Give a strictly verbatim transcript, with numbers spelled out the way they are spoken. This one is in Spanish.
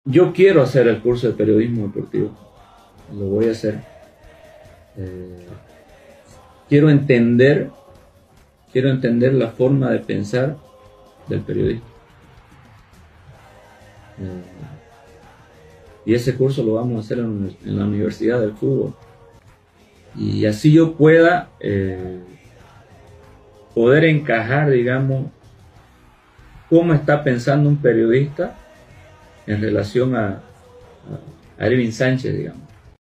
yo quiero hacer el curso de periodismo deportivo, lo voy a hacer. Eh, quiero entender, quiero entender la forma de pensar del periodista. Eh, y ese curso lo vamos a hacer en, en la Universidad del Fútbol. Y así yo pueda eh, poder encajar, digamos, cómo está pensando un periodista en relación a, a, a Ervin Sánchez, digamos.